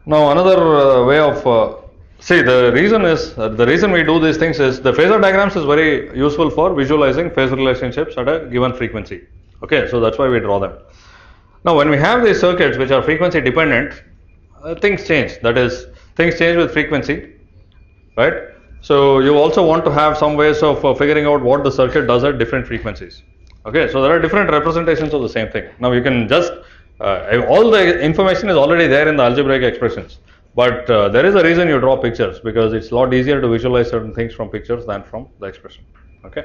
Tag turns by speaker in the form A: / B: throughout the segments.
A: Now another way of see, the reason we do these things is the phasor diagrams is very useful for visualizing phase relationships at a given frequency. Okay, so that's why we draw them. Now when we have these circuits which are frequency dependent, things change. That is, things change with frequency, right? So you also want to have some ways of figuring out what the circuit does at different frequencies. Okay, so there are different representations of the same thing. Now you can just all the information is already there in the algebraic expressions, but there is a reason you draw pictures, because it's a lot easier to visualize certain things from pictures than from the expression. Okay.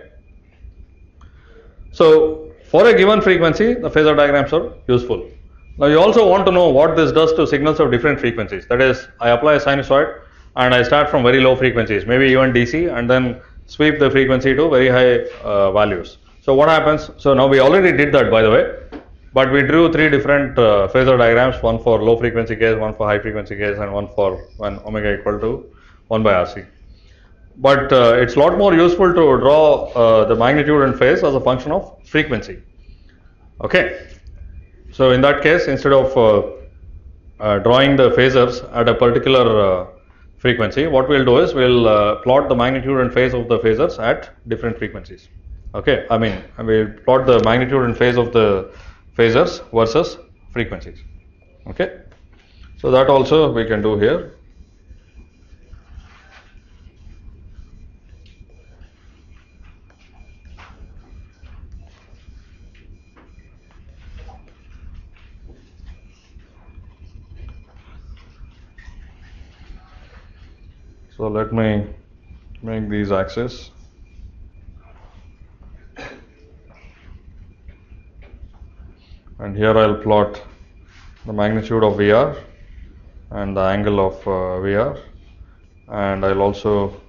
A: So for a given frequency, the phasor diagrams are useful. Now you also want to know what this does to signals of different frequencies. That is, I apply a sinusoid and I start from very low frequencies, maybe even DC, and then sweep the frequency to very high values. So what happens? So now we already did that, by the way, but we drew three different phasor diagrams, one for low frequency case, one for high frequency case, and one for when omega equal to 1 by RC. But it's a lot more useful to draw the magnitude and phase as a function of frequency. Okay. So in that case, instead of drawing the phasors at a particular frequency, what we'll do is we'll plot the magnitude and phase of the phasors at different frequencies. Okay, I mean we'll plot the magnitude and phase of the phasors versus frequencies. Okay, so that also we can do here. So let me make these axes. And here I'll plot the magnitude of VR and the angle of VR, and I'll also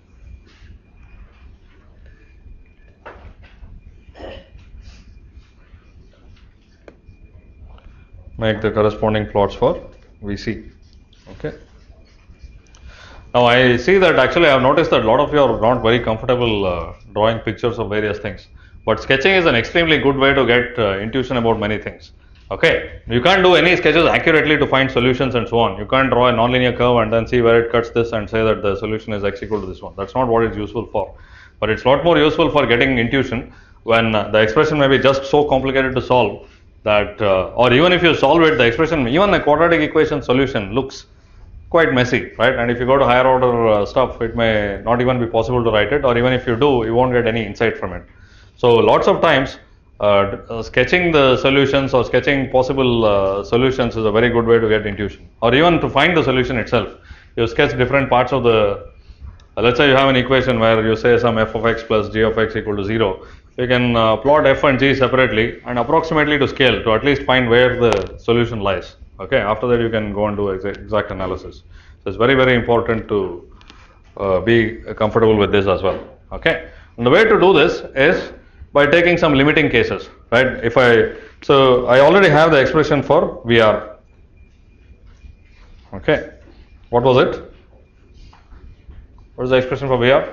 A: make the corresponding plots for VC. Okay. Now I see that actually I have noticed that a lot of you are not very comfortable drawing pictures of various things, but sketching is an extremely good way to get intuition about many things. Okay, you can't do any sketches accurately to find solutions and so on. You can't draw a nonlinear curve and then see where it cuts this and say that the solution is x equal to this one. That's not what it's useful for. But it's a lot more useful for getting intuition when the expression may be just so complicated to solve that, or even if you solve it, the expression, even a quadratic equation solution looks quite messy, right? And if you go to higher order stuff, it may not even be possible to write it, or even if you do, you won't get any insight from it. So lots of times, sketching the solutions or sketching possible solutions is a very good way to get intuition, or even to find the solution itself. You sketch different parts of the, let's say you have an equation where you say some f of x plus g of x equal to 0. You can plot f and g separately and approximately to scale to at least find where the solution lies. Okay, after that you can go and do exact analysis. So it's very, very important to be comfortable with this as well. Okay, and the way to do this is by taking some limiting cases, right? So I already have the expression for VR. Okay, what was it? What is the expression for VR?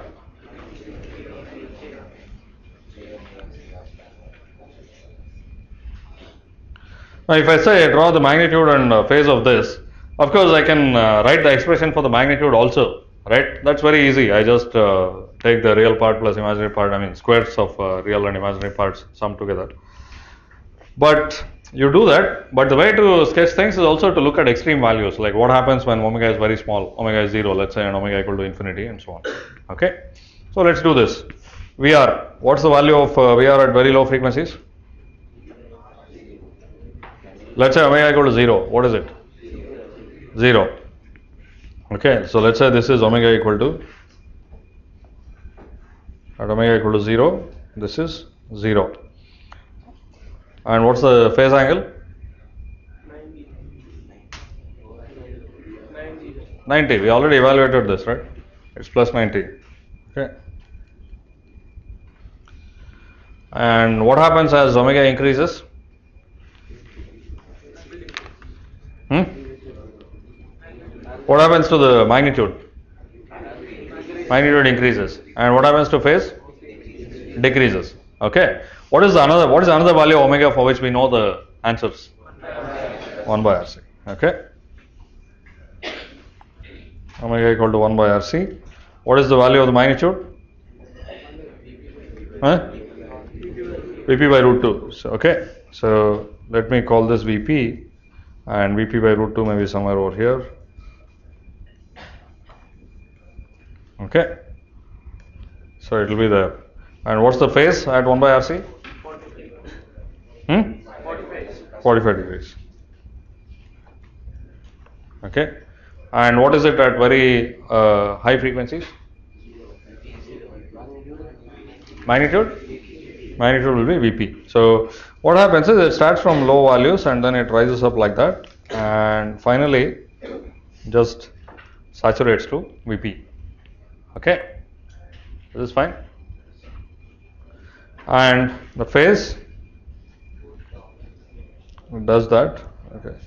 A: Now if I say draw the magnitude and phase of this, of course I can write the expression for the magnitude also, right? That's very easy. I just take the real part plus imaginary part, I mean squares of real and imaginary parts summed together. But you do that, but the way to sketch things is also to look at extreme values, like what happens when omega is very small, omega is 0, let's say, and omega equal to infinity and so on. Okay, so let's do this. VR, what's the value of VR at very low frequencies? Let's say omega equal to 0, what is it? 0. Okay, so let's say this is omega equal to, at omega equal to 0, this is 0. And what's the phase angle? 90. We already evaluated this, right? It's plus 90. Okay. And what happens as omega increases? What happens to the magnitude? Magnitude increases. And what happens to phase? Decreases. Okay. What is another value of omega for which we know the answers? 1 by RC. Okay. omega equal to 1 by RC. What is the value of the magnitude? Huh? Vp by root 2. So, okay. So let me call this Vp, and Vp by root 2 may be somewhere over here. Okay. So it will be there. And what's the phase at 1 by RC? 45 degrees. Okay. And what is it at very high frequencies? Magnitude? Magnitude will be Vp. So what happens is it starts from low values and then it rises up like that and finally just saturates to Vp. Okay. This is fine. And the phase does that. Okay.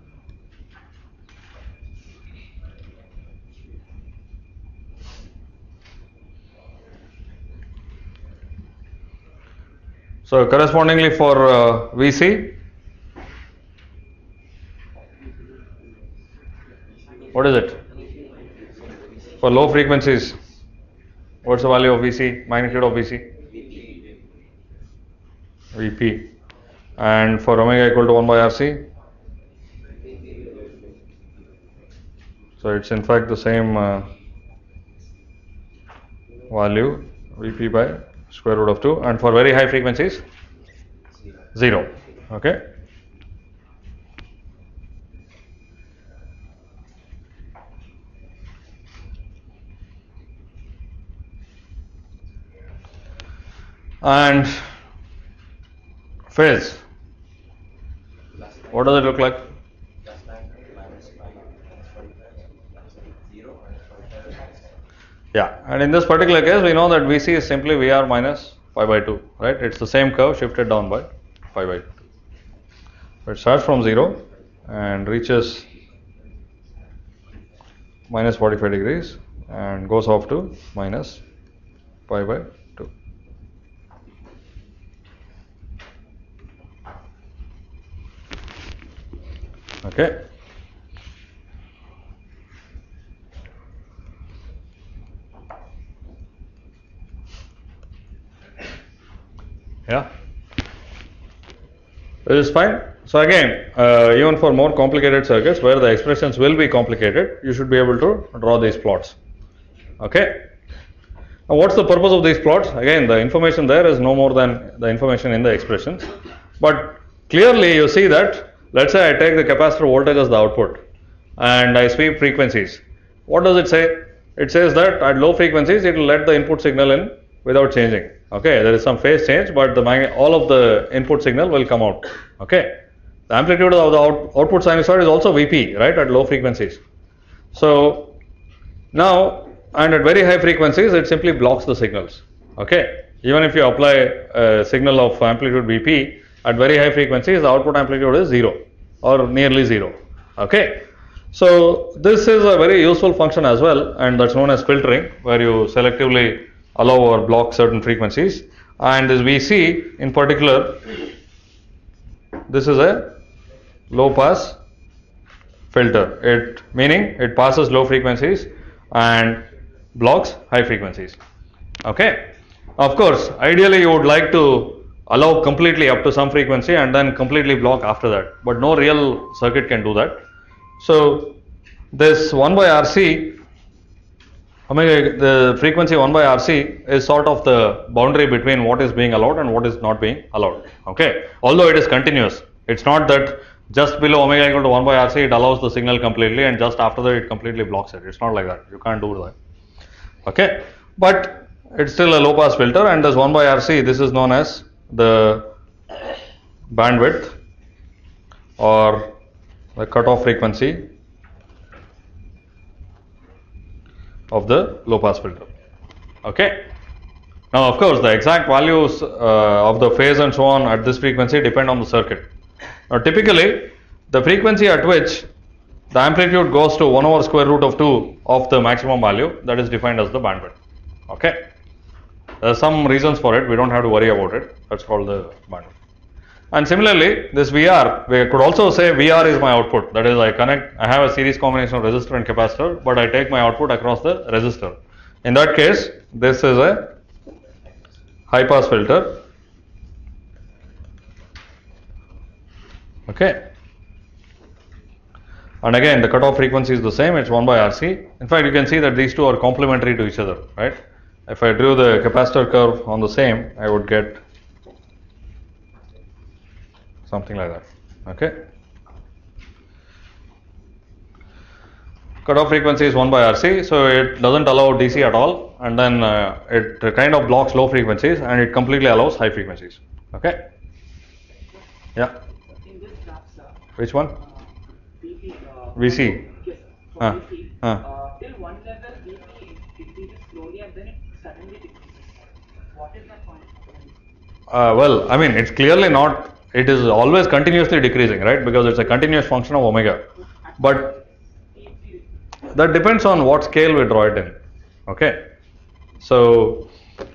A: So correspondingly for Vc, what is it? For low frequencies, what's the value of Vc, magnitude of Vc? Vp. And for omega equal to 1 by Rc, so it's in fact the same value, Vp by square root of 2, and for very high frequencies 0. Okay. And phase, what does it look like? Yeah, and in this particular case, we know that Vc is simply Vr minus pi by 2, right? It's the same curve shifted down by pi by 2. It starts from 0 and reaches minus 45 degrees and goes off to minus pi by 2. Okay. Yeah, this is fine. So again, even for more complicated circuits where the expressions will be complicated, you should be able to draw these plots. Okay. Now what's the purpose of these plots? Again, the information there is no more than the information in the expressions. But clearly you see that, let's say I take the capacitor voltage as the output and I sweep frequencies. What does it say? It says that at low frequencies it will let the input signal in without changing. Okay, there is some phase change, but all of the input signal will come out. Okay, the amplitude of the output sinusoid is also Vp, right, at low frequencies. So now, and at very high frequencies, it simply blocks the signals. Okay, even if you apply a signal of amplitude Vp at very high frequencies, the output amplitude is 0 or nearly 0. Okay, so this is a very useful function as well, and that's known as filtering, where you selectively allow or block certain frequencies. And this Vc in particular, this is a low pass filter, meaning it passes low frequencies and blocks high frequencies. Okay, of course ideally you would like to allow completely up to some frequency and then completely block after that, but no real circuit can do that. So this 1 by Rc, the frequency 1 by Rc is sort of the boundary between what is being allowed and what is not being allowed. Okay, although it is continuous, it's not that just below omega equal to 1 by Rc it allows the signal completely and just after that it completely blocks it. It's not like that, you can't do that. Okay, but it's still a low pass filter, and this 1 by Rc, this is known as the bandwidth or the cutoff frequency of the low pass filter. Okay. Now of course the exact values of the phase and so on at this frequency depend on the circuit. Now typically the frequency at which the amplitude goes to 1 over square root of 2 of the maximum value, that is defined as the bandwidth. Okay. There are some reasons for it, we don't have to worry about it, that's called the bandwidth. And similarly, this VR, we could also say VR is my output. That is, I have a series combination of resistor and capacitor, but I take my output across the resistor. In that case, this is a high pass filter. Okay. And again, the cutoff frequency is the same, it's 1 by RC. In fact, you can see that these two are complementary to each other, right? If I drew the capacitor curve on the same, I would get something like that. Okay. Cutoff frequency is 1 by RC, so it doesn't allow DC at all, and then it kind of blocks low frequencies and it completely allows high frequencies. Okay. Yeah.
B: In this graph, sir,
A: Which one? VC.
B: Yes, for VC, till one level VP increases slowly and then it suddenly decreases. What is that point?
A: Well, I mean, it's clearly not, it is always continuously decreasing, right? Because it's a continuous function of omega. But that depends on what scale we draw it in. Okay. So,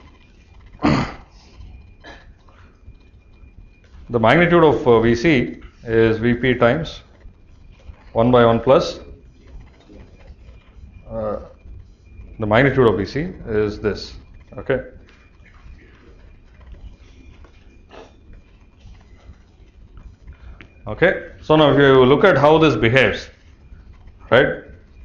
A: the magnitude of VC is VP times 1 by 1 plus the magnitude of VC is this. Okay. Okay. So now if you look at how this behaves, right?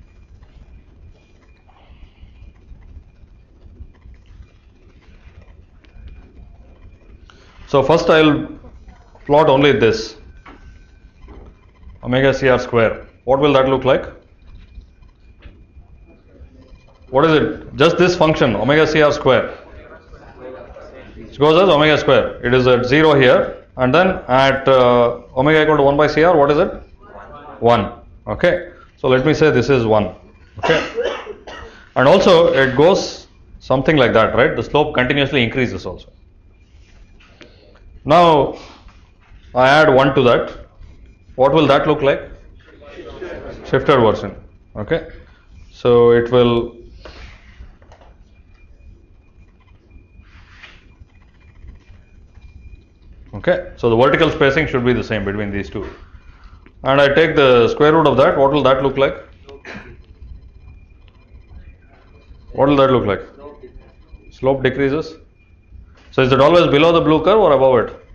A: So first I'll plot only this omega CR square. What will that look like? What is it? Just this function omega CR square. It goes as omega square. It is at 0 here, and then at omega equal to 1 by CR, what is it? 1. Okay. So let me say this is 1. Okay. And also it goes something like that, right? The slope continuously increases also. Now I add 1 to that. What will that look like? Shifted version. Okay. So it will okay. So the vertical spacing should be the same between these two. And I take the square root of that. What will that look like? What will that look like? Slope decreases. So is it always below the blue curve or above it?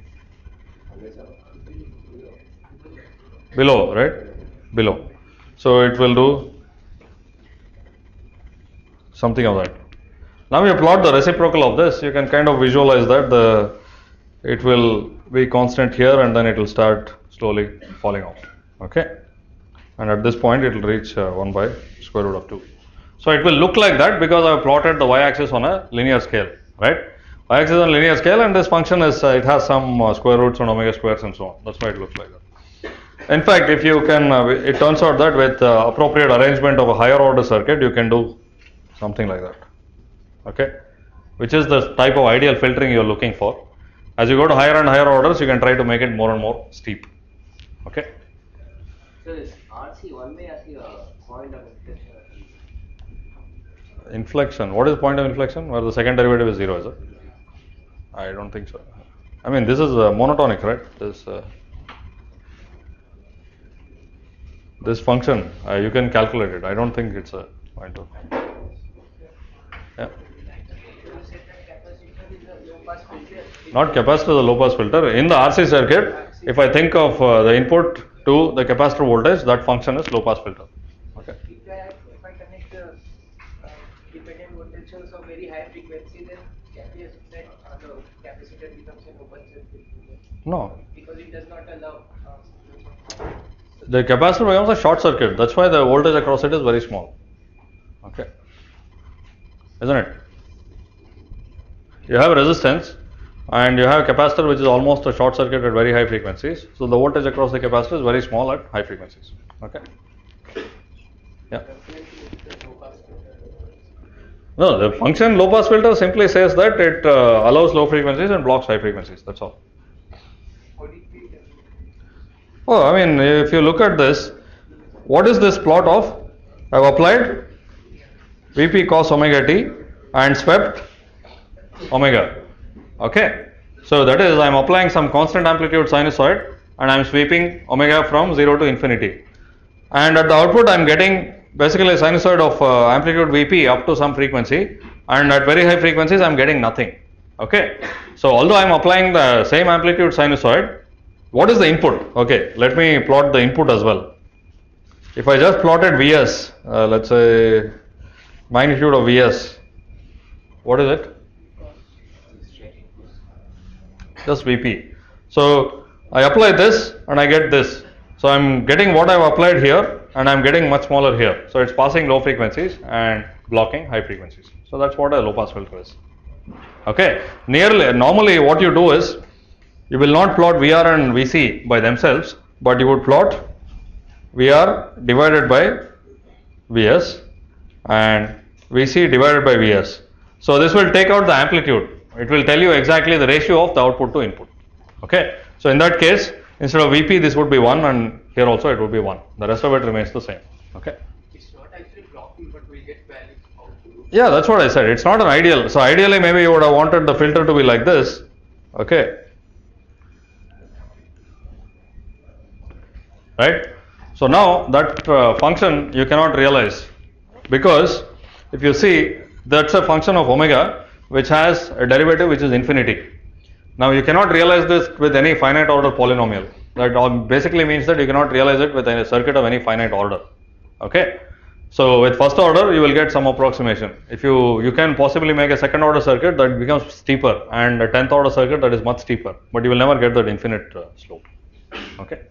A: Below, right? Below. So it will do something of that. Now you plot the reciprocal of this, you can kind of visualize that it will be constant here and then it will start slowly falling off. Okay. And at this point it will reach 1 by square root of 2. So it will look like that because I have plotted the y-axis on a linear scale, right? Y-axis on linear scale, and this function is it has some square roots and omega squares and so on. That's why it looks like that. In fact, if you can, it turns out that with appropriate arrangement of a higher order circuit, you can do something like that. Okay, which is the type of ideal filtering you are looking for. As you go to higher and higher orders, you can try to make it more and more steep. Okay.
C: So is RC 1 by RC point of inflection?
A: Inflection. What is point of inflection? Where the second derivative is 0, is it? I don't think so. I mean, this is monotonic, right? This function, you can calculate it. I don't think it's a point of. Yeah. Not capacitor, the low pass filter. In the RC circuit, if I think of the input to the capacitor voltage, that function is low pass filter. Okay.
B: If I connect the dependent voltage source of very high frequency, then the capacitor becomes an open circuit.
A: No.
B: Because it does not allow.
A: The capacitor becomes a short circuit. That's why the voltage across it is very small. Okay. Isn't it? You have resistance and you have a capacitor which is almost a short circuit at very high frequencies. So the voltage across the capacitor is very small at high frequencies. Okay. Yeah. No, the function low pass filter simply says that it allows low frequencies and blocks high frequencies. That's all. Oh, I mean, if you look at this, what is this plot of? I have applied Vp cos omega t and swept omega. Okay. So that is, I am applying some constant amplitude sinusoid and I am sweeping omega from 0 to infinity. And at the output I am getting basically a sinusoid of amplitude Vp up to some frequency, and at very high frequencies I am getting nothing. Okay. So although I am applying the same amplitude sinusoid, what is the input? Okay, let me plot the input as well. If I just plotted Vs, let's say magnitude of Vs, what is it? Just Vp. So I apply this and I get this. So I am getting what I have applied here and I am getting much smaller here. So it's passing low frequencies and blocking high frequencies. So that's what a low pass filter is. Okay. Normally what you do is you will not plot Vr and Vc by themselves, but you would plot Vr divided by Vs and Vc divided by Vs. So this will take out the amplitude. It will tell you exactly the ratio of the output to input. Okay. So in that case, instead of Vp, this would be 1, and here also it would be 1. The rest of it remains the same. Okay.
B: It's not actually blocking, but we get valid output.
A: Yeah, that's what I said. It's not an ideal. So ideally, maybe you would have wanted the filter to be like this. Okay. Right. So now that function you cannot realize, because if you see, that's a function of omega which has a derivative which is infinity. Now you cannot realize this with any finite order polynomial. That basically means that you cannot realize it with a circuit of any finite order. Okay. So with first order you will get some approximation. If you can possibly make a second order circuit that becomes steeper, and a 10th order circuit that is much steeper, but you will never get that infinite slope. Okay.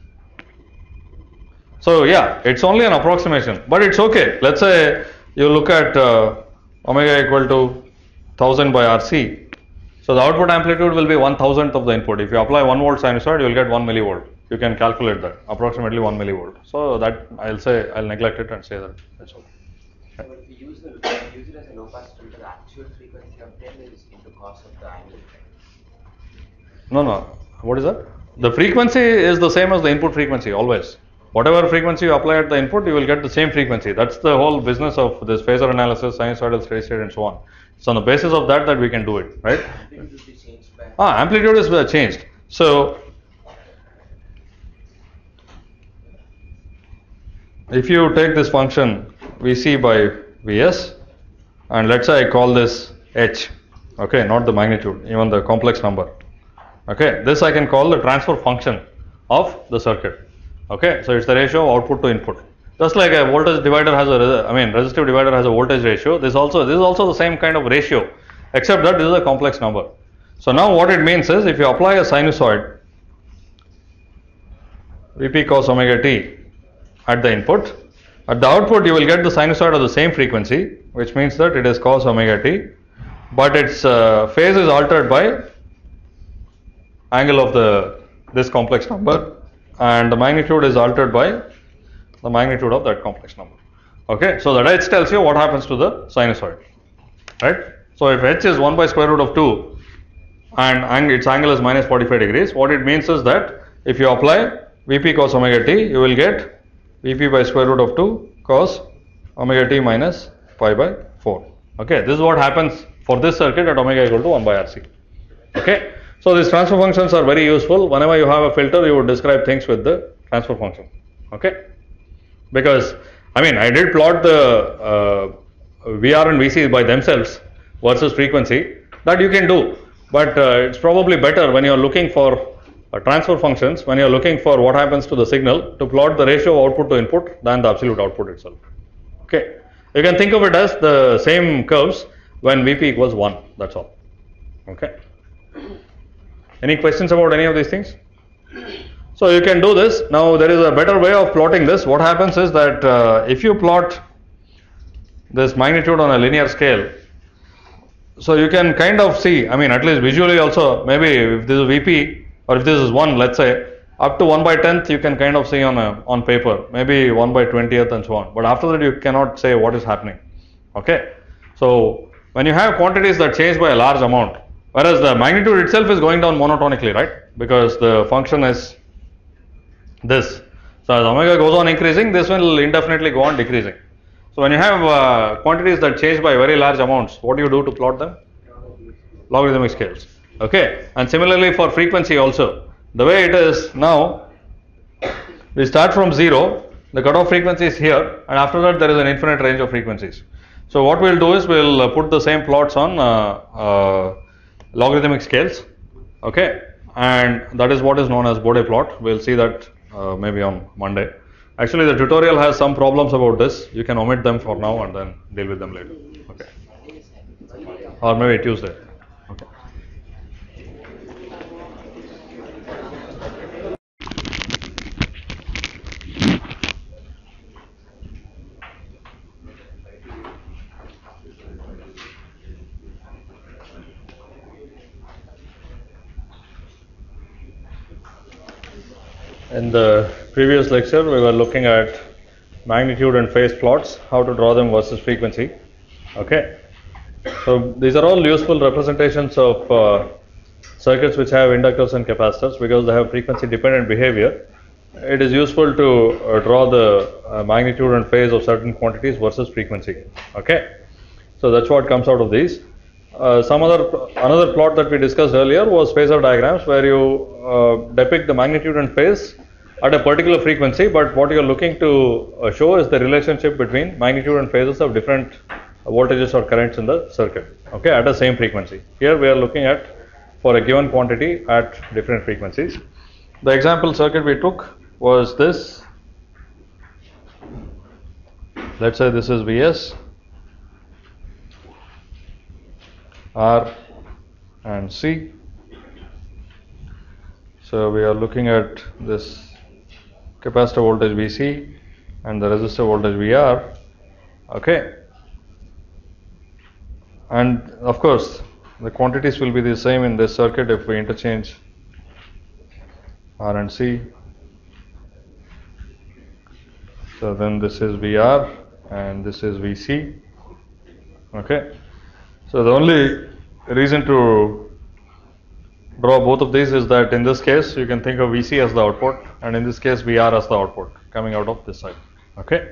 A: So yeah, it's only an approximation, but it's okay. Let's say you look at omega equal to 1000 by Rc. So the output amplitude will be 1000th of the input. If you apply 1 volt sinusoid, you will get 1 millivolt. You can calculate that, approximately 1 millivolt. So that I'll neglect it and say that that's okay.
C: So if you use it as a low pass filter, the actual frequency obtained is into cos of the angle.
A: No. What is that? The frequency is the same as the input frequency always. Whatever frequency you apply at the input, you will get the same frequency. That's the whole business of this phasor analysis, sinusoidal steady state, and so on. So on the basis of that we can do it, right?
C: Amplitude will be changed by.
A: Amplitude is changed. So if you take this function Vc by Vs, and let's say I call this h, okay, not the magnitude, even the complex number. Okay, this I can call the transfer function of the circuit. Okay, so it's the ratio of output to input. Just like a voltage divider has resistive divider has a voltage ratio. This is also the same kind of ratio, except that this is a complex number. So now what it means is, if you apply a sinusoid Vp cos omega t at the input, at the output you will get the sinusoid of the same frequency, which means that it is cos omega t, but its phase is altered by angle of this complex number, and the magnitude is altered by the magnitude of that complex number. Okay, so that h tells you what happens to the sinusoid, right? So if h is 1 by square root of 2 and its angle is minus 45 degrees, what it means is that if you apply Vp cos omega t, you will get Vp by square root of 2 cos omega t minus pi by 4. Okay, this is what happens for this circuit at omega equal to 1 by Rc. Okay, so these transfer functions are very useful. Whenever you have a filter, you would describe things with the transfer function. Okay, because I did plot the Vr and Vc by themselves versus frequency. That you can do, but it's probably better when you are looking for transfer functions, when you are looking for what happens to the signal, to plot the ratio of output to input than the absolute output itself. Okay, you can think of it as the same curves when Vp equals 1, that's all. Okay, any questions about any of these things? So you can do this. Now there is a better way of plotting this. What happens is that if you plot this magnitude on a linear scale, so you can kind of see, at least visually also, maybe if this is Vp or if this is 1, let's say, up to 1 by 10th you can kind of see on paper, maybe 1 by 20th and so on. But after that you cannot say what is happening. Okay, so when you have quantities that change by a large amount, whereas the magnitude itself is going down monotonically, right? Because the function is this. So as omega goes on increasing, this will indefinitely go on decreasing. So when you have quantities that change by very large amounts, what do you do to plot them? Logarithmic scales. Okay, and similarly for frequency also, the way it is now, we start from 0, the cutoff frequency is here, and after that there is an infinite range of frequencies. So what we'll do is we'll put the same plots on logarithmic scales, okay, and that is what is known as Bode plot. We'll see that maybe on Monday. Actually, the tutorial has some problems about this. You can omit them for now and then deal with them later. Okay, or maybe Tuesday. Okay. In the previous lecture, we were looking at magnitude and phase plots, how to draw them versus frequency. Okay, so these are all useful representations of circuits which have inductors and capacitors because they have frequency dependent behavior. It is useful to draw the magnitude and phase of certain quantities versus frequency. Okay, so that's what comes out of these. Another plot that we discussed earlier was phasor diagrams, where you depict the magnitude and phase at a particular frequency, but what you are looking to show is the relationship between magnitude and phases of different voltages or currents in the circuit, okay, at the same frequency. Here we are looking at for a given quantity at different frequencies. The example circuit we took was this. Let's say this is Vs, R and C. So we are looking at this capacitor voltage Vc and the resistor voltage Vr, okay, and of course the quantities will be the same in this circuit if we interchange R and C. So then this is Vr and this is Vc, okay. So the only reason to draw both of these is that in this case you can think of Vc as the output, and in this case Vr as the output coming out of this side, okay.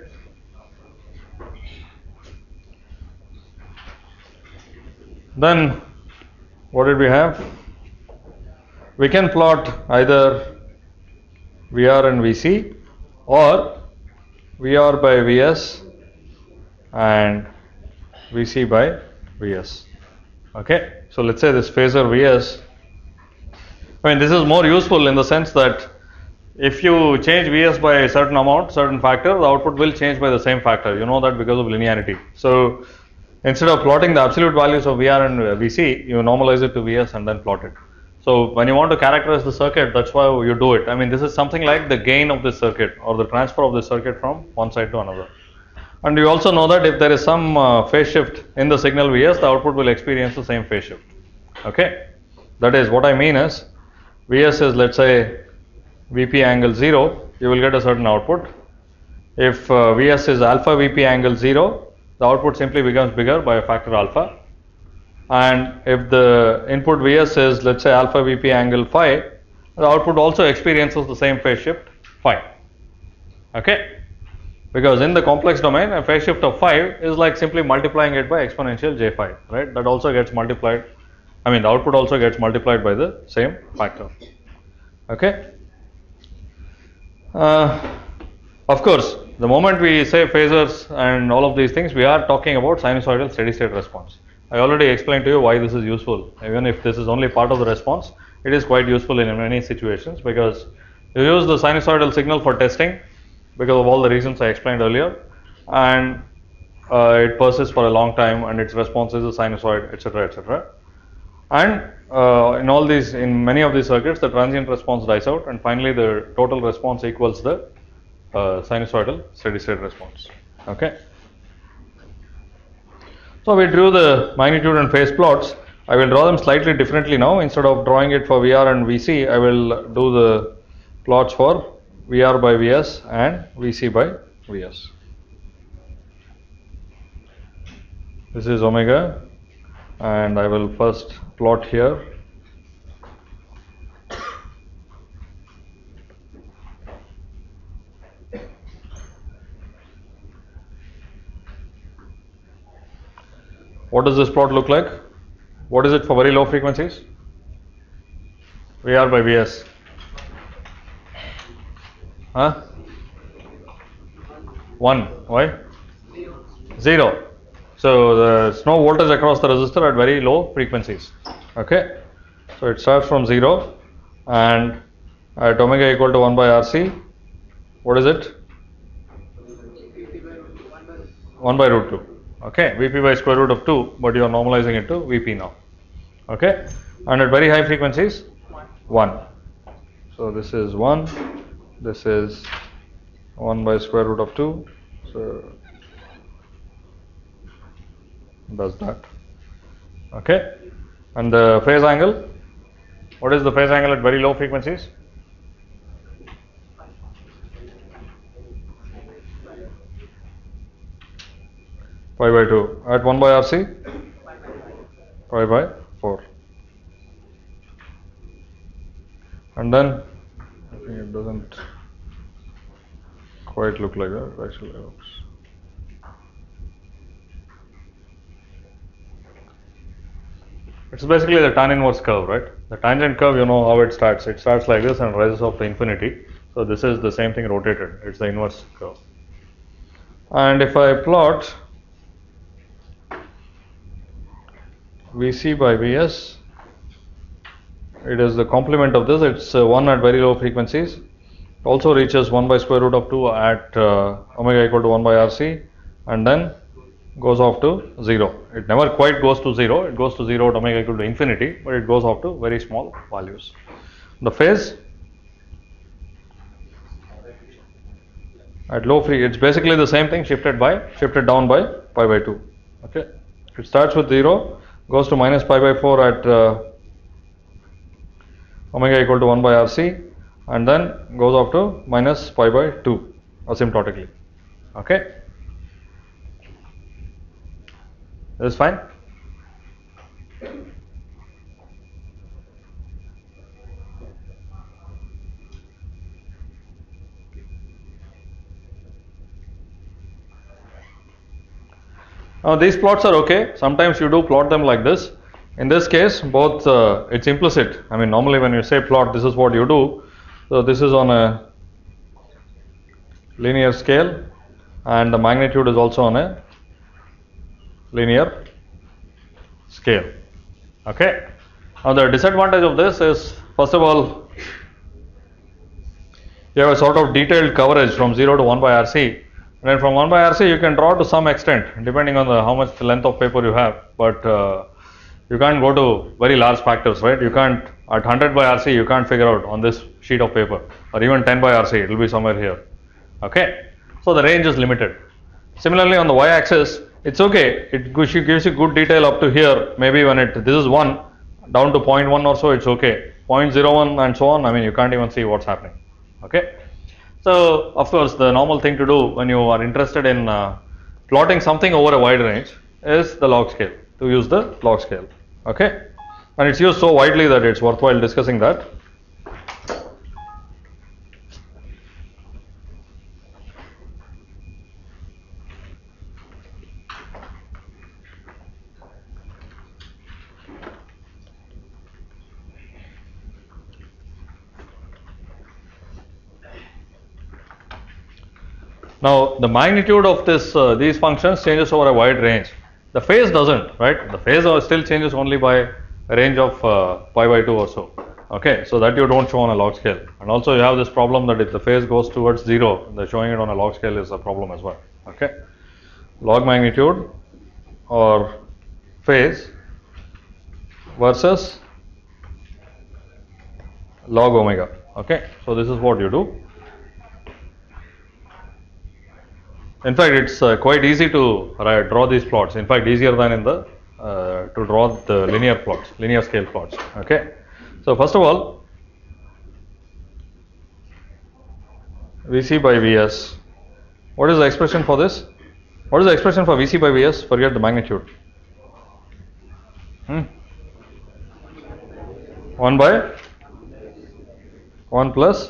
A: Then what did we have? We can plot either Vr and Vc or Vr by Vs and Vc by Vs, okay. So let's say this phasor Vs, I mean this is more useful in the sense that if you change Vs by a certain amount, certain factor, the output will change by the same factor. You know that because of linearity. So instead of plotting the absolute values of Vr and Vc, you normalize it to Vs and then plot it. So when you want to characterize the circuit, that's why you do it. I mean, this is something like the gain of the circuit or the transfer of the circuit from one side to another. And you also know that if there is some phase shift in the signal Vs, the output will experience the same phase shift. Okay, that is what I mean is Vs is, let's say, Vp angle 0, you will get a certain output. If Vs is alpha Vp angle 0, the output simply becomes bigger by a factor alpha. And if the input Vs is, let's say, alpha Vp angle phi, the output also experiences the same phase shift phi. Okay, because in the complex domain, a phase shift of phi is like simply multiplying it by exponential j phi, right? That also gets multiplied. I mean, the output also gets multiplied by the same factor. Okay. Of course, the moment we say phasors and all of these things, we are talking about sinusoidal steady state response. I already explained to you why this is useful. Even if this is only part of the response, it is quite useful in many situations because you use the sinusoidal signal for testing because of all the reasons I explained earlier, and it persists for a long time and its response is a sinusoid, etc., etc. And in many of these circuits, the transient response dies out, and finally the total response equals the sinusoidal steady state response. Okay. So we drew the magnitude and phase plots. I will draw them slightly differently now. Instead of drawing it for Vr and Vc, I will do the plots for Vr by Vs and Vc by Vs. This is omega, and I will first plot here. What does this plot look like? What is it for very low frequencies? VR by Vs? Huh? 1. Why? 0. So there's no voltage across the resistor at very low frequencies. Okay. So it starts from 0 and at omega equal to 1 by RC, what is it? 1 by root 2. Okay. Vp by square root of 2, but you are normalizing it to Vp now. Okay. And at very high frequencies, 1. So this is 1. This is 1 by square root of 2. So does that. Okay. And the phase angle, what is the phase angle at very low frequencies? Pi by 2. At 1 by RC? Pi by 4. And then I think it doesn't quite look like that. It actually looks. It's basically the tan inverse curve, right? The tangent curve, you know how it starts. It starts like this and rises up to infinity. So this is the same thing rotated. It's the inverse curve. And if I plot Vc by Vs, it is the complement of this. It's 1 at very low frequencies. Also reaches 1 by square root of 2 at omega equal to 1 by RC, and then goes off to 0. It never quite goes to 0. It goes to 0 at omega equal to infinity, but it goes off to very small values. The phase at low free, it's basically the same thing shifted down by pi by 2. Okay. It starts with 0, goes to minus pi by 4 at omega equal to 1 by RC, and then goes off to minus pi by 2 asymptotically. Okay. This is fine. Now these plots are okay. Sometimes you do plot them like this. In this case, both it's implicit. I mean, normally when you say plot, this is what you do. So this is on a linear scale, and the magnitude is also on a linear scale. Okay. Now the disadvantage of this is, first of all, you have a sort of detailed coverage from 0 to 1 by RC. And then from 1 by RC you can draw to some extent depending on how much length of paper you have, but you can't go to very large factors, right? You can't, at 100 by RC you can't figure out on this sheet of paper, or even 10 by RC, it will be somewhere here. Okay. So the range is limited. Similarly on the y-axis, it's okay, it gives you good detail up to here. Maybe when this is 1 down to 0.1 or so, it's okay. 0.01 and so on, I mean, you can't even see what's happening. Okay. So of course the normal thing to do when you are interested in plotting something over a wide range is the log scale, to use the log scale. Okay. And it's used so widely that it's worthwhile discussing that. Now the magnitude of these functions changes over a wide range. The phase doesn't, right? The phase still changes only by a range of pi by 2 or so. Okay, so that you don't show on a log scale. And also you have this problem that if the phase goes towards 0, the showing it on a log scale is a problem as well. Okay, log magnitude or phase versus log omega. Okay, so this is what you do. In fact, it's quite easy to draw these plots. In fact, easier than in the to draw the linear plots, linear scale plots. Okay. So first of all, Vc by Vs. What is the expression for this? What is the expression for Vc by Vs? Forget the magnitude. 1 by 1 plus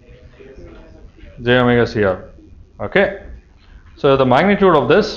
A: j omega Cr. Okay. So the magnitude of this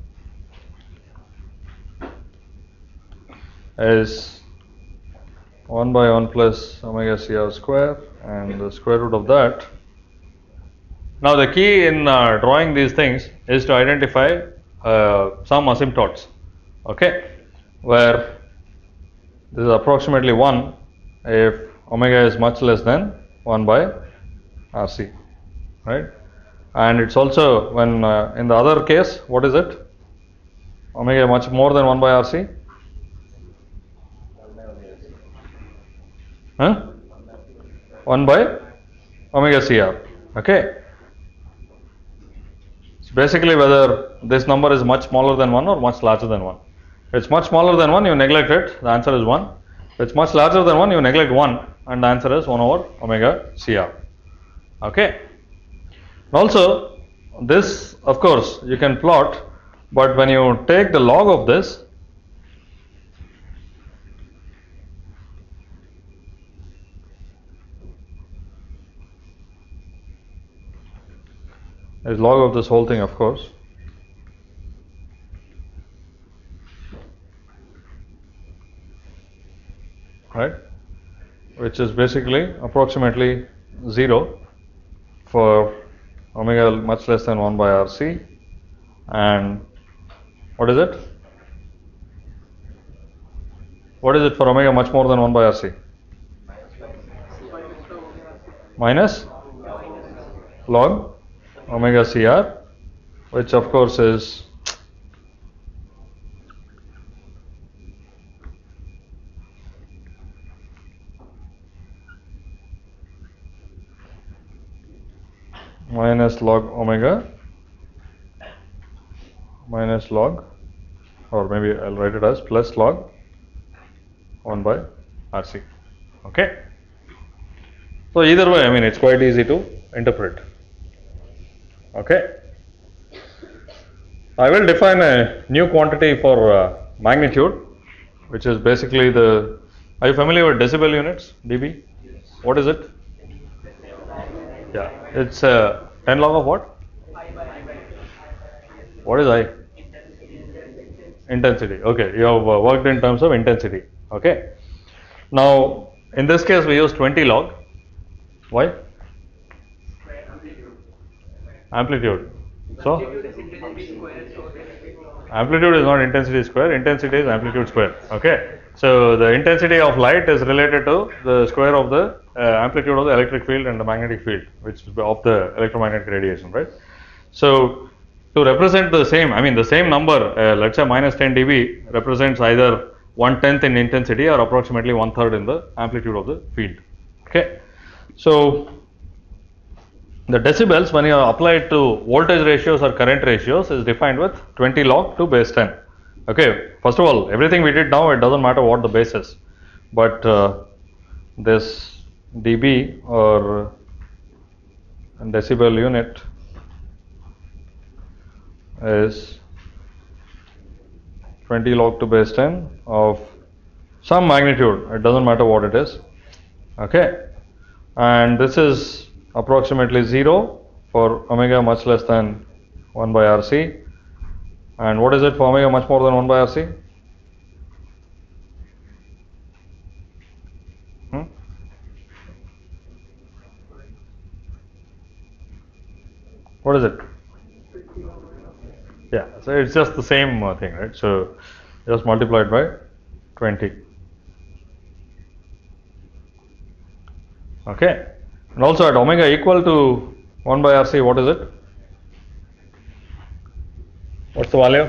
A: is 1 by 1 plus omega CR square and the square root of that. Now the key in drawing these things is to identify some asymptotes, okay, where this is approximately 1 if omega is much less than 1 by RC, right? And it's also when in the other case, what is it? Omega much more than 1 by RC? Huh? 1 by omega CR, okay? So basically whether this number is much smaller than 1 or much larger than 1. If it's much smaller than 1, you neglect it, the answer is 1. If it's much larger than 1, you neglect 1 and the answer is 1 over omega CR, okay? Also, this of course you can plot, but when you take the log of this, is log of this whole thing, of course. Right, which is basically approximately 0 for omega much less than 1 by RC, and what is it? What is it for omega much more than 1 by RC? Minus log omega CR, which of course is minus log omega minus log, or maybe I'll write it as plus log 1 by RC, okay? So either way, I mean, it's quite easy to interpret, okay? I will define a new quantity for magnitude, which is basically the, are you familiar with decibel units, dB?
B: Yes.
A: What is it? Yeah, it's 10 log of what? What is I? Intensity. Okay, you have worked in terms of intensity. Okay. Now, in this case, we use 20 log. Why? Amplitude. So, amplitude is not intensity square. Intensity is amplitude square. Okay. So, the intensity of light is related to the square of the amplitude of the electric field and the magnetic field, which is of the electromagnetic radiation, right? So, to represent the same, I mean the same number, let's say minus 10 dB represents either 1/10 in intensity or approximately 1/3 in the amplitude of the field. Okay. So, the decibels, when you apply it to voltage ratios or current ratios, is defined with 20 log to base 10. Okay. First of all, everything we did now, it doesn't matter what the base is, but this dB or decibel unit is 20 log to base 10 of some magnitude, it doesn't matter what it is, okay, and this is approximately 0 for omega much less than 1 by RC, and what is it for omega much more than 1 by RC? What is it? Yeah, so it's just the same thing, right? So just multiplied by 20. Okay, and also at omega equal to 1 by RC, what is it? What's the value?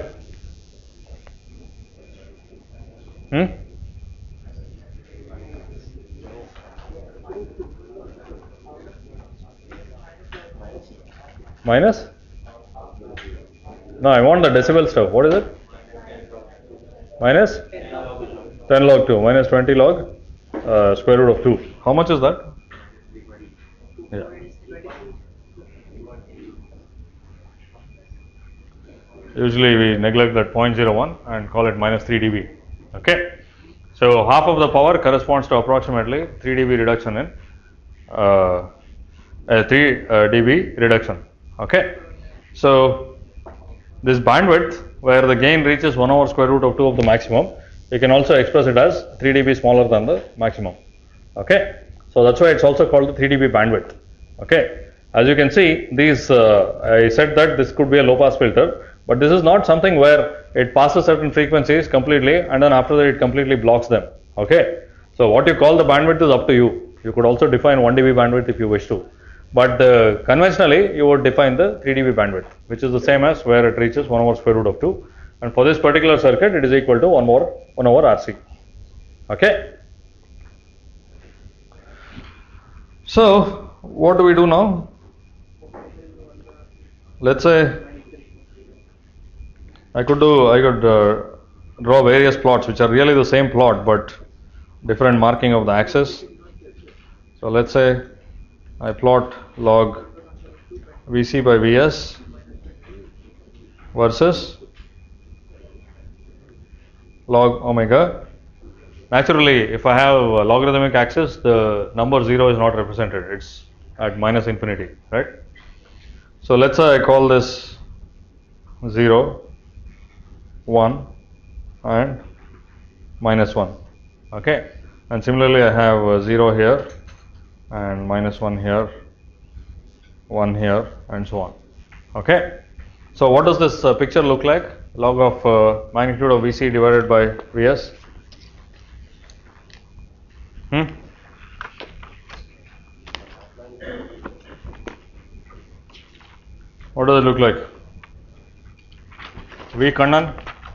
A: Minus? No, I want the decibel stuff. What is it? Minus 10 log 2 minus 20 log square root of 2. How much is that? Yeah. Usually we neglect that 0.01 and call it minus 3 dB. Okay. So half of the power corresponds to approximately 3 dB reduction in 3 dB reduction. Okay. So this bandwidth where the gain reaches 1 over square root of 2 of the maximum you can also express it as 3 dB smaller than the maximum. Okay, so that's why it's also called the 3 dB bandwidth. Okay, as you can see, these I said that this could be a low pass filter, but this is not something where it passes certain frequencies completely and then after that it completely blocks them. Okay, so what you call the bandwidth is up to you. You could also define 1 dB bandwidth if you wish to, but conventionally you would define the 3 dB bandwidth, which is the same as where it reaches 1 over square root of 2, and for this particular circuit it is equal to 1 over RC. Okay. So what do we do now? Let's say I could draw various plots which are really the same plot but different marking of the axis. So let's say I plot log Vc by Vs versus log omega. Naturally, if I have a logarithmic axis, the number 0 is not represented, it's at minus infinity, right? So let's say I call this 0, 1 and minus 1. Okay, and similarly I have 0 here and minus 1 here, 1 here, and so on. Okay, so what does this picture look like? Log of magnitude of Vc divided by Vs. What does it look like? V. Kannan?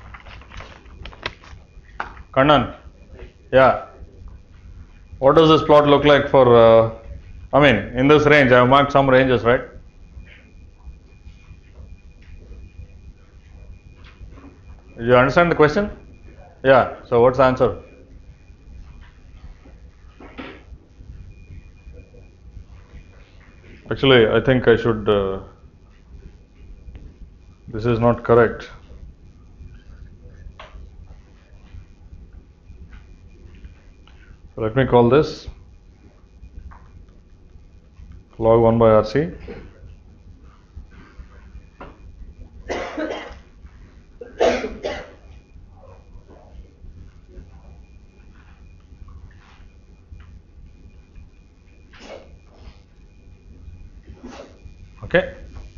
A: Kannan? Yeah. What does this plot look like for, I mean, in this range? I have marked some ranges, right? Did you understand the question? Yeah. So, what's the answer? Actually, I think I should, this is not correct. So let me call this log 1 by RC. Okay.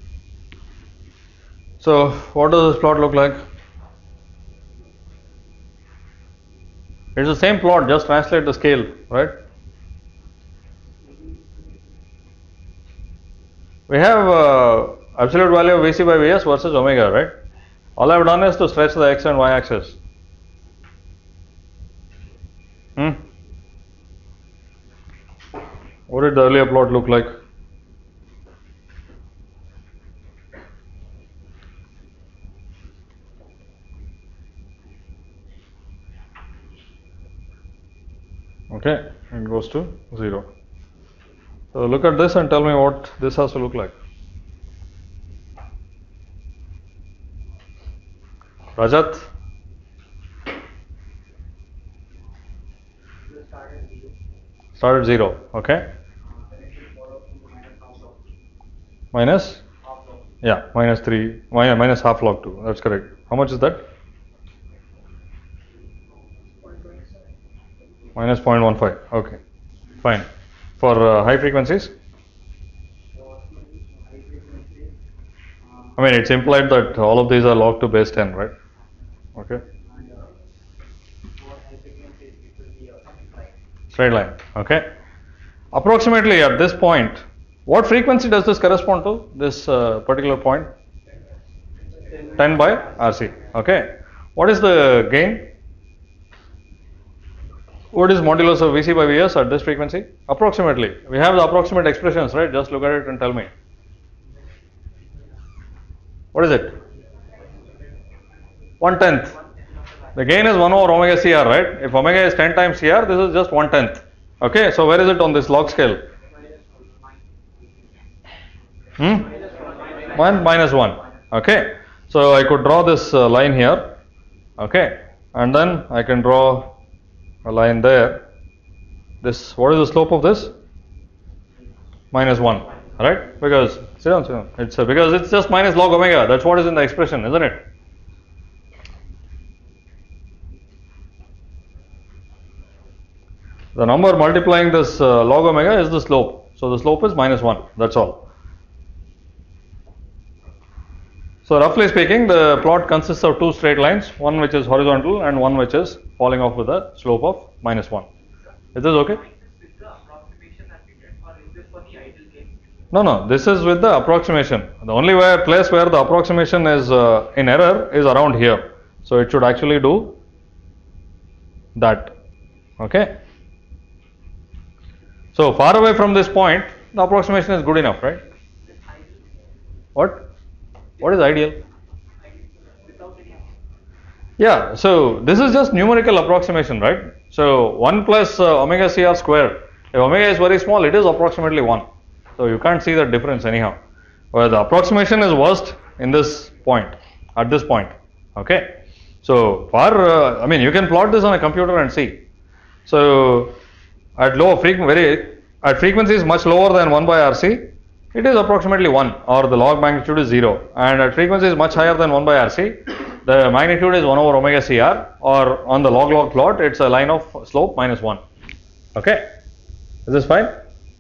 A: So what does this plot look like? It's the same plot, just translate the scale, right? We have absolute value of Vc by Vs versus omega, right? All I have done is to stretch the x and y axis. What did the earlier plot look like? Okay, it goes to 0. So look at this and tell me what this has to look like. Rajat? Start at 0, okay. Minus? Yeah, minus 3, minus half log 2, that's correct. How much is that? Minus 0.15, okay, fine. For high frequencies? I mean, it's implied that all of these are log to base 10, right? Okay. Straight line, okay. Approximately at this point, what frequency does this correspond to, this particular point? 10 by RC, okay. What is the gain? What is modulus of Vc by Vs at this frequency? Approximately. We have the approximate expressions, right? Just look at it and tell me. What is it? 1/10. The gain is 1 over omega CR, right? If omega is 10 times CR, this is just 1/10. Okay, so where is it on this log scale? Minus 1. Okay, so I could draw this line here. Okay, and then I can draw a line there. This, what is the slope of this? Minus 1, right? Because, sit down. It's because it's just minus log omega. That's what is in the expression, isn't it? The number multiplying this log omega is the slope. So the slope is minus 1. That's all. So roughly speaking, the plot consists of two straight lines, one which is horizontal and one which is falling off with a slope of minus 1. Is this okay?
B: With the approximation that we get, or is this for the ideal case?
A: No, this is with the approximation. The only place where the approximation is in error is around here. So it should actually do that. Okay. So far away from this point, the approximation is good enough, right? What? What is ideal?
B: Without any.
A: Yeah, so this is just numerical approximation, right? So 1 plus omega CR square. If omega is very small, it is approximately 1. So you can't see the difference anyhow. Where the approximation is worst in this point, at this point. Okay. So I mean, you can plot this on a computer and see. So at at frequencies much lower than 1 by RC, it is approximately 1, or the log magnitude is 0. And at frequencies much higher than 1 by RC, the magnitude is 1 over omega CR, or on the log plot, it's a line of slope minus 1. Okay. Is this fine?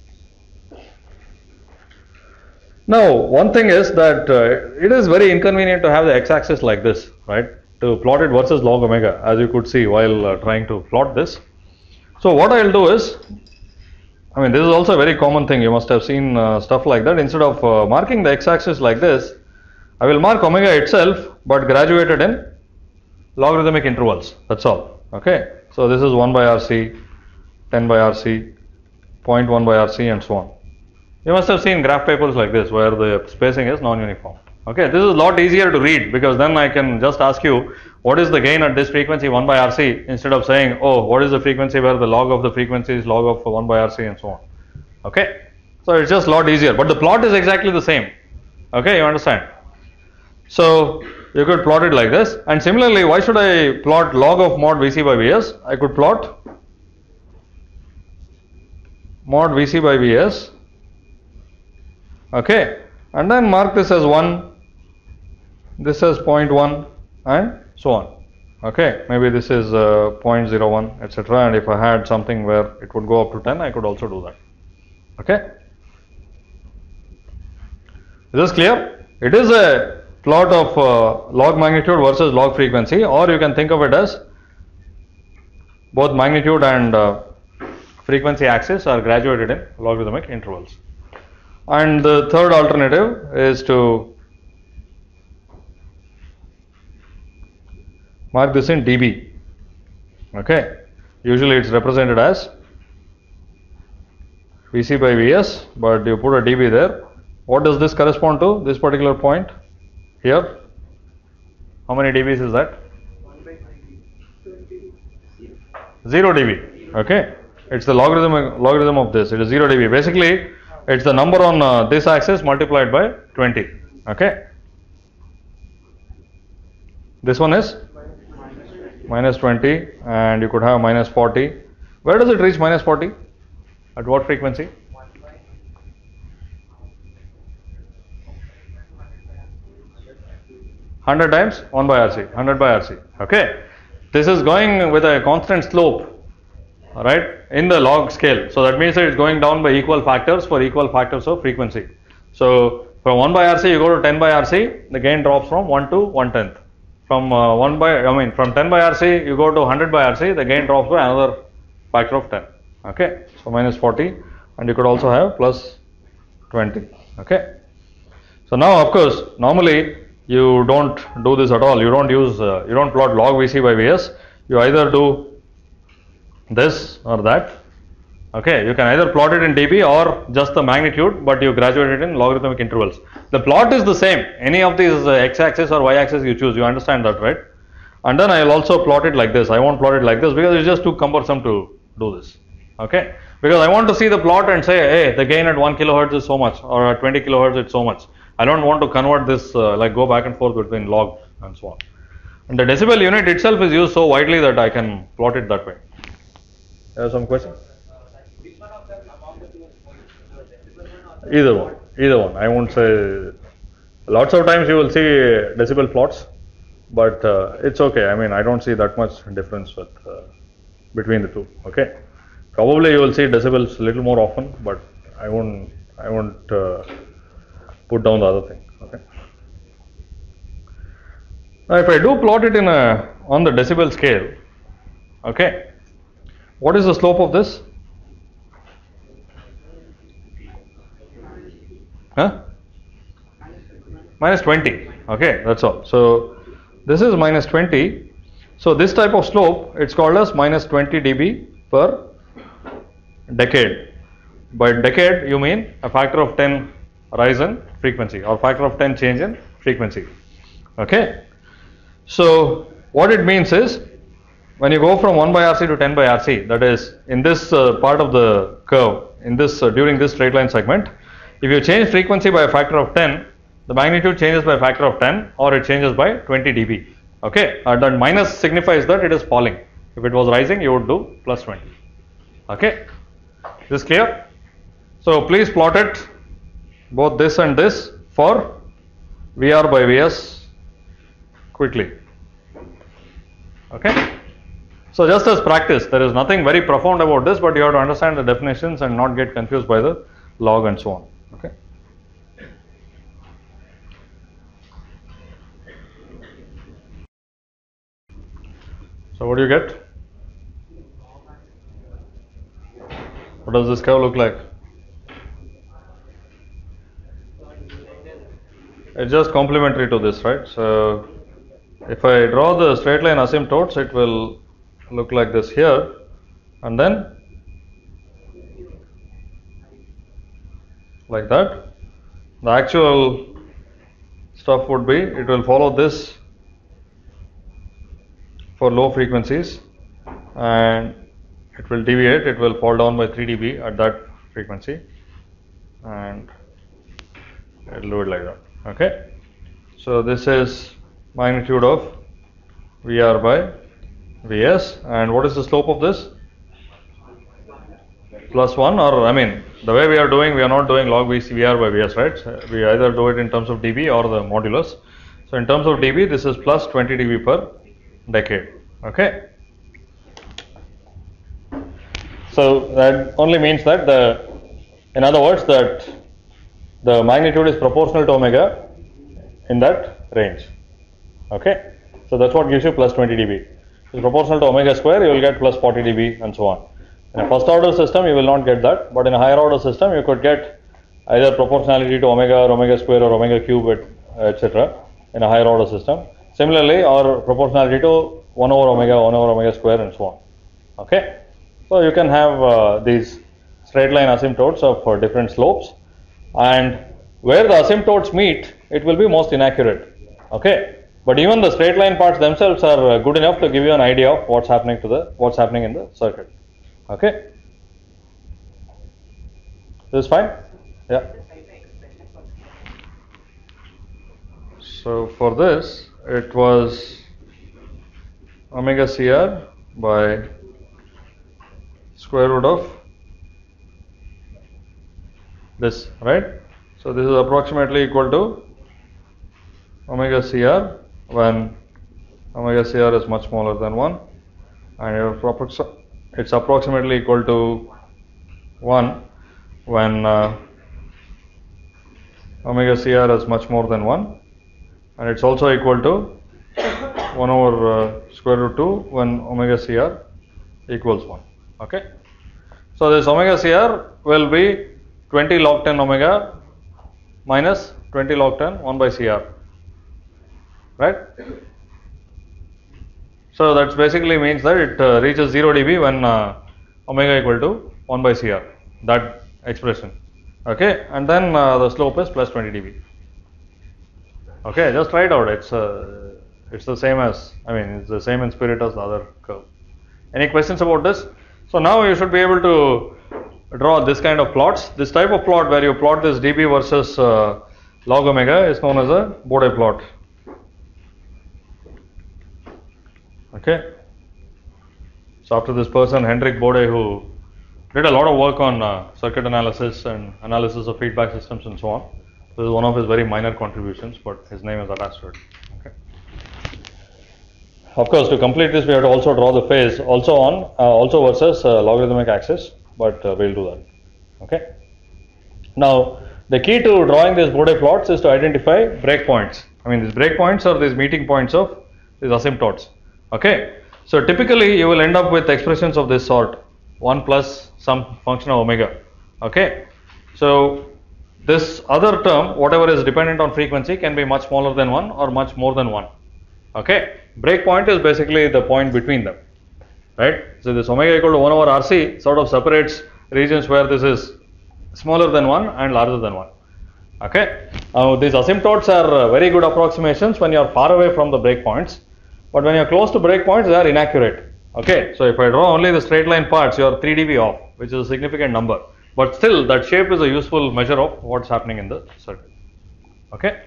A: Now, one thing is that it is very inconvenient to have the x-axis like this, right? To plot it versus log omega, as you could see while trying to plot this. So what I will do is, I mean, this is also a very common thing. You must have seen stuff like that. Instead of marking the x-axis like this, I will mark omega itself, but graduated in logarithmic intervals. That's all. Okay. So this is 1 by RC, 10 by RC, 0.1 by RC, and so on. You must have seen graph papers like this where the spacing is non-uniform. Okay. This is a lot easier to read because then I can just ask you what is the gain at this frequency 1 by RC instead of saying, oh, what is the frequency where the log of the frequency is log of 1 by RC and so on. Okay. So it's just a lot easier, but the plot is exactly the same. Okay, you understand? So you could plot it like this, and similarly, why should I plot log of mod Vc by Vs? I could plot mod Vc by Vs, okay, and then mark this as 1, this as 0.1, and so on. Okay, maybe this is 0.01, etc. And if I had something where it would go up to 10, I could also do that. Okay, is this clear? It is a plot of log magnitude versus log frequency, or you can think of it as both magnitude and frequency axis are graduated in logarithmic intervals. And the third alternative is to mark this in dB. Okay, usually it's represented as Vc by Vs, but you put a dB there. What does this correspond to? This particular point here? How many dBs is that?
B: 1 by 20.
A: 0 dB. Okay, it's the logarithm of this. It is 0 dB. Basically, it's the number on this axis multiplied by 20. Okay, this one is minus 20, and you could have minus 40. Where does it reach minus 40? At what frequency? 100 times 1 by RC, 100 by RC. Okay, this is going with a constant slope, right, in the log scale. So that means that it's going down by equal factors for equal factors of frequency. So from 1 by RC you go to 10 by RC, the gain drops from 1 to 1/10. From from 10 by RC you go to 100 by RC, the gain drops by another factor of 10. Okay, so minus 40, and you could also have plus 20. Okay, so now of course normally you don't do this at all. You don't use you don't plot log Vc by Vs. You either do this or that. Okay, you can either plot it in dB or just the magnitude, but you graduate it in logarithmic intervals. The plot is the same. Any of these x-axis or y-axis you choose, you understand that, right? And then I will also plot it like this. I won't plot it like this because it's just too cumbersome to do this. Okay, because I want to see the plot and say, hey, the gain at 1 kilohertz is so much, or at 20 kilohertz it's so much. I don't want to convert this, like go back and forth between log and so on. And the decibel unit itself is used so widely that I can plot it that way. You have some questions?
B: Which one of them among the two is more useful, the decibel one or
A: Either one. I won't say. Lots of times you will see decibel plots, but it's okay. I mean, I don't see that much difference with between the two. Okay. Probably you will see decibels a little more often, but I won't put down the other thing. Okay. Now, if I do plot it on the decibel scale, okay, what is the slope of this? Huh? Minus 20. Okay, that's all. So this is minus 20. So this type of slope, it's called as minus 20 dB per decade. By decade, you mean a factor of 10 rise in frequency or factor of 10 change in frequency. Okay. So what it means is, when you go from 1 by RC to 10 by RC, that is in this part of the curve, in this during this straight line segment, if you change frequency by a factor of 10, the magnitude changes by a factor of 10 or it changes by 20 dB. Okay, that minus signifies that it is falling. If it was rising, you would do plus 20. Okay, this clear? So please plot it, both this and this, for VR by Vs quickly. Okay. So just as practice, there is nothing very profound about this, but you have to understand the definitions and not get confused by the log and so on. Okay. So what do you get? What does this curve look like? It's just complementary to this, right? So if I draw the straight line asymptotes, it will look like this here, and then like that. The actual stuff would be, it will follow this for low frequencies, and it will deviate, it will fall down by 3 dB at that frequency, and it will do it like that. Okay. So this is magnitude of VR by Vs, and what is the slope of this? Plus 1, or I mean, the way we are doing, we are not doing log VR by Vs, right? So we either do it in terms of dB or the modulus. So in terms of dB, this is plus 20 dB per decade. Okay. So that only means that in other words, that the magnitude is proportional to omega in that range. Okay. So that's what gives you plus 20 dB. It's proportional to omega square, you will get plus 40 dB and so on. In a first order system, you will not get that, but in a higher order system, you could get either proportionality to omega or omega square or omega cube, etc. in a higher order system. Similarly, or proportionality to 1 over omega square and so on. Okay. So you can have these straight line asymptotes of different slopes, and where the asymptotes meet, it will be most inaccurate. Okay. But even the straight line parts themselves are good enough to give you an idea of what's happening in the circuit. Okay. This is fine? Yeah. So for this, it was omega CR by square root of this, right? So this is approximately equal to omega CR when omega CR is much smaller than 1, and it's approximately equal to 1 when omega CR is much more than 1, and it's also equal to 1 over square root 2 when omega CR equals 1. Okay. So this omega CR will be 20 log 10 omega minus 20 log 10 1 by CR. Right? So that basically means that it reaches 0 dB when omega equal to 1 by CR, that expression. Okay, and then the slope is plus 20 dB. Okay, just try it out. It's the same as, it's the same in spirit as the other curve. Any questions about this? So now you should be able to draw this kind of plots. This type of plot where you plot this dB versus log omega is known as a Bode plot. Okay. So after this person, Hendrik Bode, who did a lot of work on circuit analysis and analysis of feedback systems and so on. This is one of his very minor contributions, but his name is attached to it. Okay. Of course, to complete this, we have to also draw the phase also on also versus logarithmic axis, but we'll do that. Okay. Now, the key to drawing these Bode plots is to identify breakpoints. I mean, these breakpoints are these meeting points of these asymptotes. Okay. So typically, you will end up with expressions of this sort: 1 plus some function of omega. Okay. So this other term, whatever is dependent on frequency, can be much smaller than 1 or much more than 1. Okay. Breakpoint is basically the point between them, right? So this omega equal to 1 over RC sort of separates regions where this is smaller than 1 and larger than 1. Okay. Now these asymptotes are very good approximations when you are far away from the breakpoints, but when you are close to breakpoints, they are inaccurate. Okay. So if I draw only the straight line parts, you are 3 dB off, which is a significant number. But still, that shape is a useful measure of what's happening in the circuit. Okay.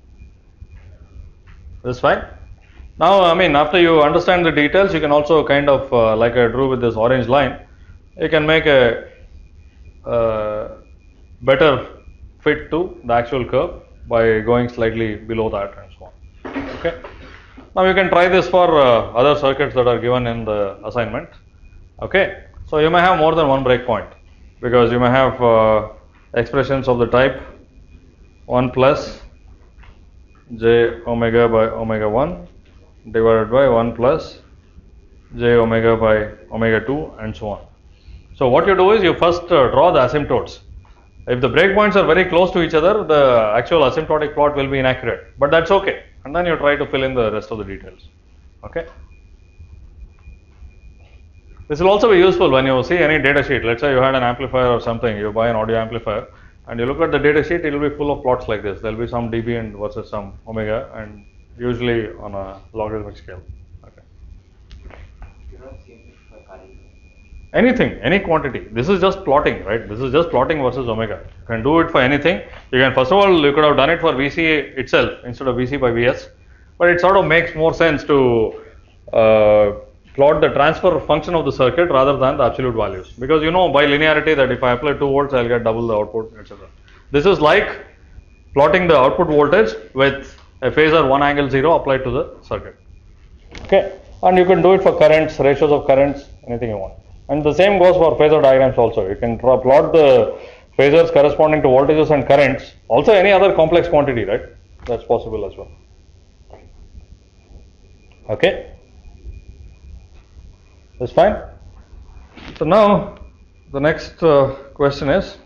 A: This is fine. Now, I mean, after you understand the details, you can also kind of, like I drew with this orange line, you can make a better fit to the actual curve by going slightly below that and so on. Okay. Now, you can try this for other circuits that are given in the assignment. Okay. So, you may have more than one breakpoint because you may have expressions of the type 1 plus j omega by omega 1 divided by 1 plus j omega by omega 2 and so on. So what you do is you first draw the asymptotes. If the breakpoints are very close to each other, the actual asymptotic plot will be inaccurate, but that's okay, and then you try to fill in the rest of the details. Okay. This will also be useful when you see any data sheet. Let's say you had an amplifier or something, you buy an audio amplifier and you look at the data sheet, it will be full of plots like this. There will be some dB and versus some omega, and usually on a logarithmic scale. Okay.
C: You don't see it for current.
A: Anything, any quantity. This is just plotting, right? This is just plotting versus omega. You can do it for anything. You can, first of all, you could have done it for VC itself instead of VC by Vs, but it sort of makes more sense to plot the transfer function of the circuit rather than the absolute values, because you know by linearity that if I apply 2 volts, I'll get double the output, etc. This is like plotting the output voltage with a phasor 1 angle 0 applied to the circuit. Okay, and you can do it for currents, ratios of currents, anything you want. And the same goes for phasor diagrams also. You can plot the phasors corresponding to voltages and currents, also any other complex quantity, right? That's possible as well. Okay, that's fine. So now the next question is,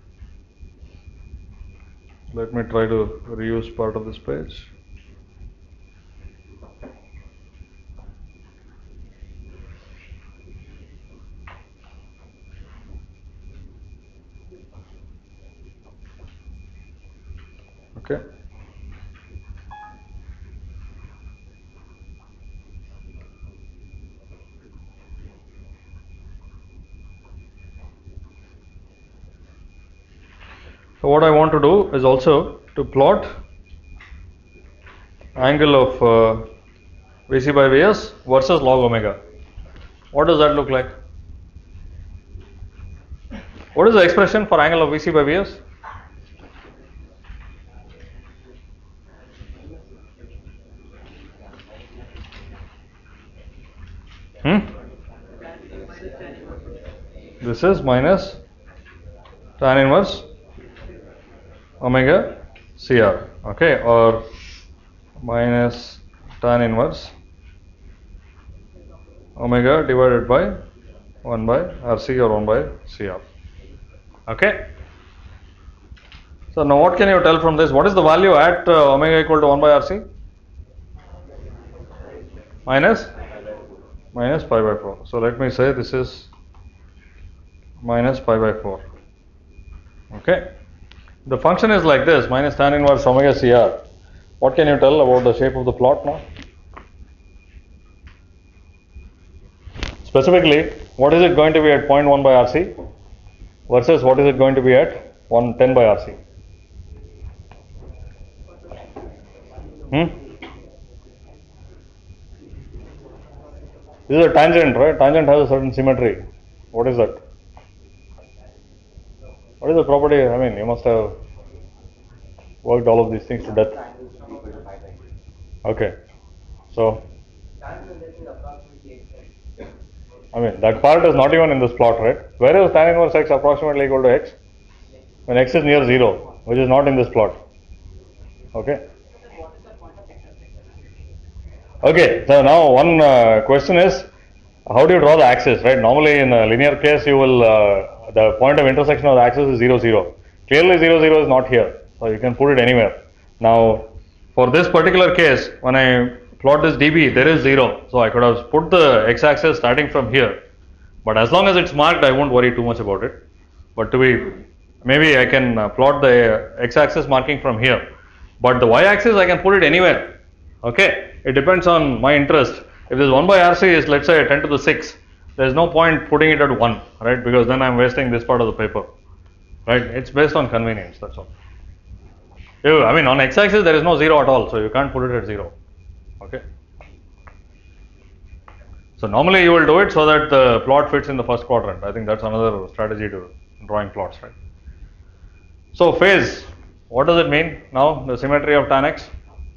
A: let me try to reuse part of this page. Okay. So what I want to do is also to plot angle of Vc by Vs versus log omega. What does that look like? What is the expression for angle of Vc by Vs? This is minus tan inverse omega CR, okay, or minus tan inverse omega divided by 1 by RC or 1 by CR. Okay. So now what can you tell from this? What is the value at omega equal to 1 by RC? Minus pi by 4. So let me say this is minus pi by 4. Okay. The function is like this, minus tan inverse omega CR. What can you tell about the shape of the plot now? Specifically, what is it going to be at 0.1 by RC versus what is it going to be at 110 by RC? This is a tangent, right? Tangent has a certain symmetry. What is that? What is the property? I mean, you must have worked all of these things to death. Okay. So, I mean, that part is not even in this plot, right? Where is tan inverse x approximately equal to x? When x is near 0, which is not in this plot. Okay. Okay, so now one question is, how do you draw the axis, right? Normally in a linear case, you will, the point of intersection of the axis is 0, 0. Clearly 0, 0 is not here, so you can put it anywhere. Now, for this particular case, when I plot this dB, there is 0, so I could have put the x-axis starting from here. But as long as it's marked, I won't worry too much about it. But maybe I can plot the x-axis marking from here. But the y-axis, I can put it anywhere. Okay, it depends on my interest. If this 1 by RC is, let's say, 10 to the 6, there is no point putting it at 1, right? Because then I am wasting this part of the paper, right? It's based on convenience, that's all. I mean, on x-axis, there is no 0 at all, so you can't put it at 0. Okay. So normally you will do it so that the plot fits in the first quadrant. I think that's another strategy to drawing plots, right? So phase, what does it mean now? The symmetry of tan x.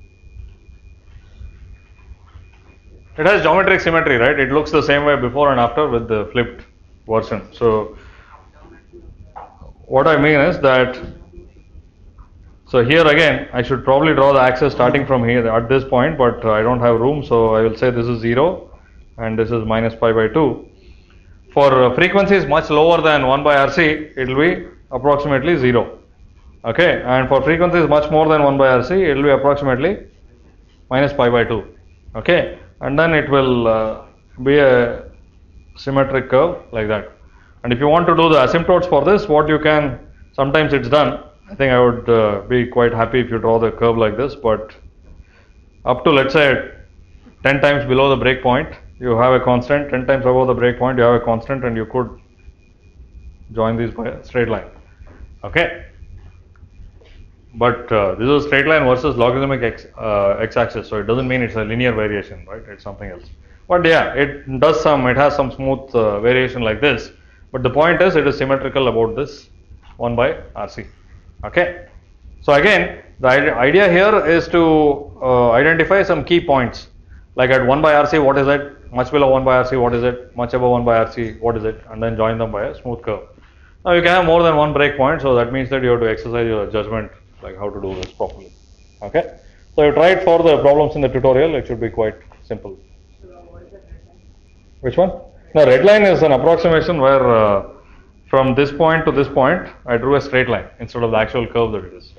A: It has geometric symmetry, right? It looks the same way before and after with the flipped version. So what I mean is that, so here again, I should probably draw the axis starting from here at this point, but I don't have room, so I will say this is 0 and this is minus pi by 2. For frequencies much lower than 1 by RC, it will be approximately 0. Okay, and for frequencies much more than 1 by RC, it will be approximately minus pi by 2. Okay, and then it will be a symmetric curve like that. And if you want to do the asymptotes for this, what you can, sometimes it's done. I think I would be quite happy if you draw the curve like this, but up to, let's say, 10 times below the breakpoint, you have a constant, 10 times above the breakpoint, you have a constant, and you could join these by a straight line. Okay. But this is a straight line versus logarithmic x-axis, so it doesn't mean it's a linear variation, right? It's something else. But yeah, it has some smooth variation like this. But the point is, it is symmetrical about this 1 by RC. Okay. So again, the idea here is to identify some key points. Like at 1 by RC, what is it? Much below 1 by RC, what is it? Much above 1 by RC, what is it? And then join them by a smooth curve. Now you can have more than one breakpoint, so that means that you have to exercise your judgment, like how to do this properly. Okay. So you try it for the problems in the tutorial, it should be quite simple. Which one? The red line is an approximation where from this point to this point, I drew a straight line instead of the actual curve that it is.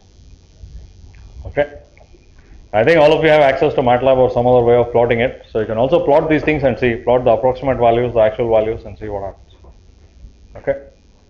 A: Okay. I think all of you have access to MATLAB or some other way of plotting it. So you can also plot these things and see, plot the approximate values, the actual values, and see what happens. Okay.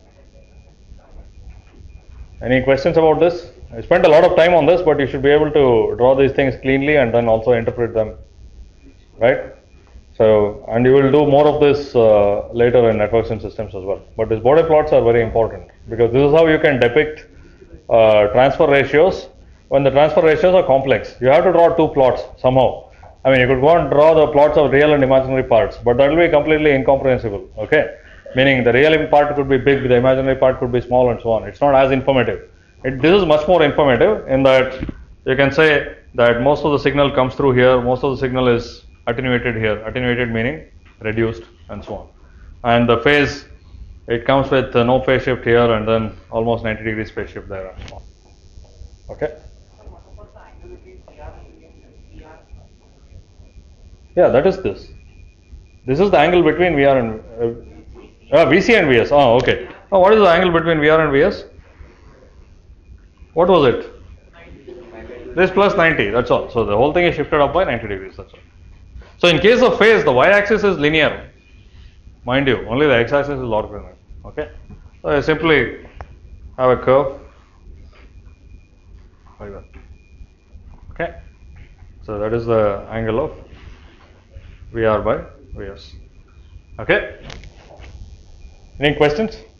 A: Any questions about this? I spent a lot of time on this, but you should be able to draw these things cleanly and then also interpret them, right? So, and you will do more of this later in networks and systems as well. But these Bode plots are very important because this is how you can depict transfer ratios. When the transfer ratios are complex, you have to draw two plots somehow. I mean, you could go and draw the plots of real and imaginary parts, but that will be completely incomprehensible. Okay, meaning the real part could be big, the imaginary part could be small, and so on. It's not as informative. This is much more informative in that you can say that most of the signal comes through here, most of the signal is attenuated here. Attenuated meaning reduced, and so on. And the phase, it comes with no phase shift here, and then almost 90 degrees phase shift there, and so on. Okay. Yeah, that is this. This is the angle between VR and VC and VS. Oh, okay. Oh, what is the angle between VR and VS? What was it? 90. This plus 90, that's all. So the whole thing is shifted up by 90 degrees, that's all. So in case of phase, the y-axis is linear. Mind you, only the x-axis is orthogonal. Okay. So I simply have a curve like that. Okay. So that is the angle of VR by VS. Okay. Any questions?